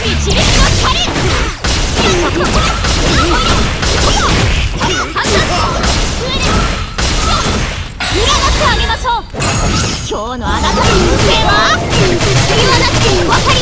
一撃のチャレンジ。占ってあげましょう。今日のあなたの運勢は言わなくても分かり